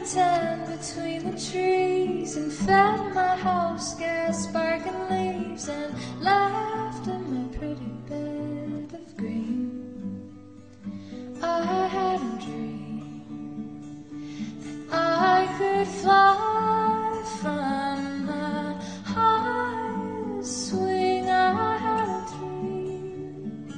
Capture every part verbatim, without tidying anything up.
tan between the trees and fed my house gas sparking leaves and laughed in my pretty bed of green. I had a dream that I could fly from the highest swing. I had a dream.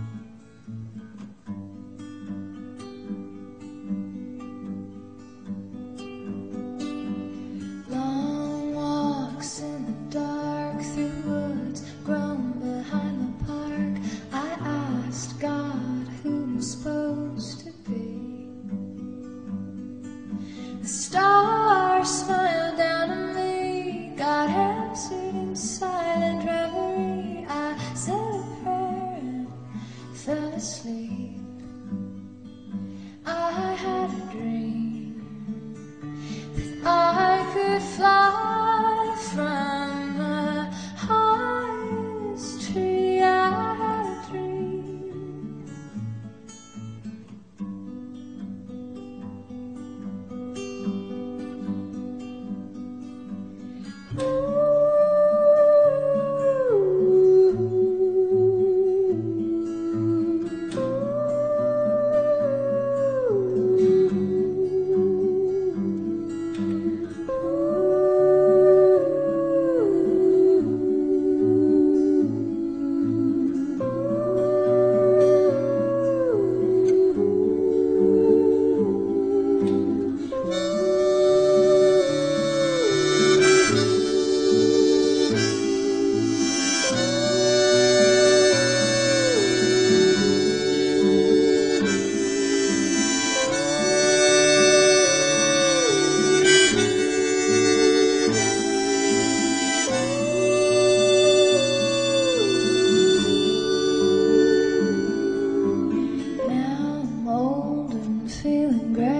Long walks in the dark through woods grown behind the park. I asked God who I'm supposed to be. The stars smiled down on me. God answered in silent reverie. I said a prayer and fell asleep. I had a dream that I could fly from the highest tree. I had a dream. Now I'm old and feeling gray.